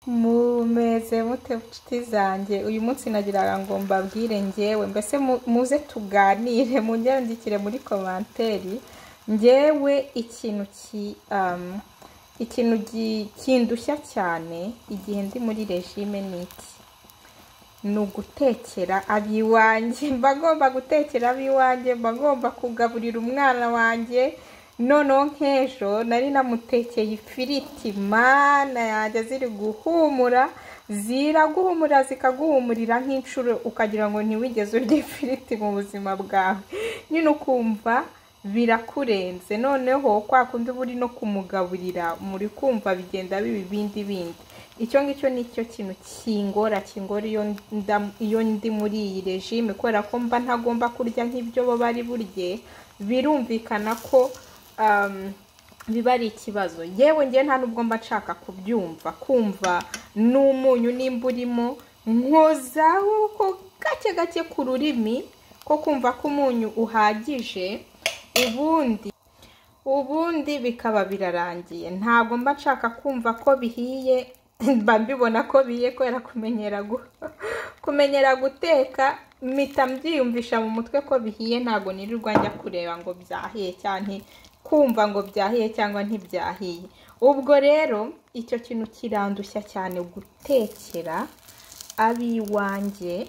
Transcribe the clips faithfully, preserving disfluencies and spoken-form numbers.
Mumeze mute nshuti zanjye, uyu munsi nagiraga ngo mbabwire njyewe mbese muze tuganire munyandikire muri komanteri njyewe ikintu ki um, ikintu kindushya cyane igihe ndi muri regime ni iki? Ni ugutekera abiwanjye. Mba ngomba gutekera abiwanjye, mba ngomba kugaburira umwana wanjye. Noneho nk'ejo nari namutekeye ifiriti, mana yanjye ziri guhumura, ziraguhumura zikaguhumurira nk'inshuro ukagira ngo ntiwigeze urya ifiriti mu buzima bwawe, nyine ukumva birakurenze. Noneho kwa kundi buri no kumugaburira muri kumva bigenda bibi bindi bindi. Icyo ngicyo nicyo kintu kingora kingora iyo iyo ndi muri iyi regime, kubera ko mba ntagomba kurya nk'ibyo bo bari burye. Birumvikana ko um, biba ari ikibazo. Yewe ngiye nta nubwo mba nshaka kubyumva, kumva n'umunyu nimba urimo nkozaho ko gake gake ku rurimi, ko kumva ko umunyu uhagije, ubundi ubundi bikaba birarangiye. Ntabwo mba nshaka kumva ko bihiye, mba mbibona ko bihiye kubera kumenyera kumenyera guteka, mpita mbyiyumvisha mu mutwe ko bihiye. Ntabwo nirirwa njya kureba ngo byahiye cyane, kumva ngo byahiye cyangwa ntibyahiye. Ubwo rero icyo kintu kirandushya cyane, gutekera abiwanjye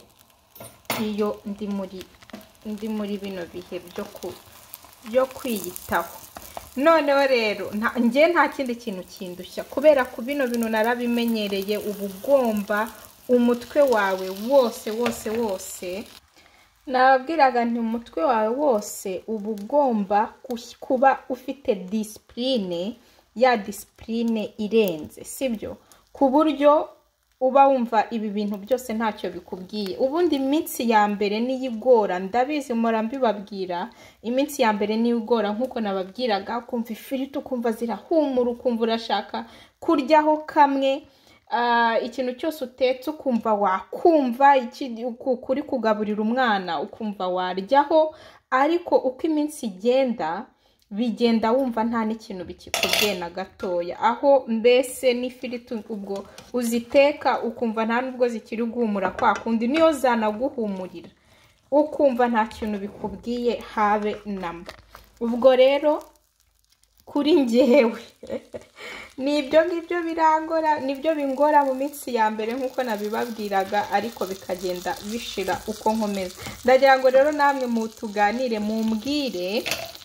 iyo ndi muri ndi muri bino bihe byo ku byo kwiyitaho. Noneho rero njye nta kindi kintu kindushya, kubera ku bino bintu narabimenyereye. Uba ugomba umutwe wawe wose wose wose, nababwiraga nti umutwe wawe wose uba ugomba kuba ufite discipline, ya discipline irenze, sibyo? Ku buryo uba wumva ibi bintu byose ntacyo bikubwiye. Ubundi iminsi ya mbere niyigora, ndabizi mpora mbibabwira, iminsi ya mbere niyigora nkuko nababwiraga, kumva ifiriti ukumva zirahumura, ukumva urashaka kuryaho kamwe. Uh, ikintu cyose utetse ukumva wakumva kuri kugaburira umwana ukumva waryaho. Ariko uko iminsi igenda bigenda wumva nta n'ikintu bikikubwiye na gatoya, aho mbese n'ifiriti ubwo uziteka ukumva nta nubwo zikiri guhumura kwa kundi, niyo zanaguhumurira ukumva nta kintu bikubwiye habe namba. Ubwo rero kuri njyewe nibyo ngibyo birangora, nibyo bingora mu minsi ya mbere nkuko nabibabwiraga, ariko bikagenda bishira uko nkomeza. Ndagira ngo rero namwe mutuganire, mumbwire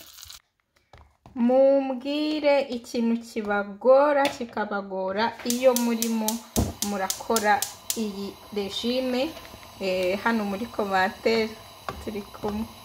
mumbwire ikintu kibagora kikabagora iyo murimo murakora iyi regime. Eh, hano muri commentaire turi kumwe.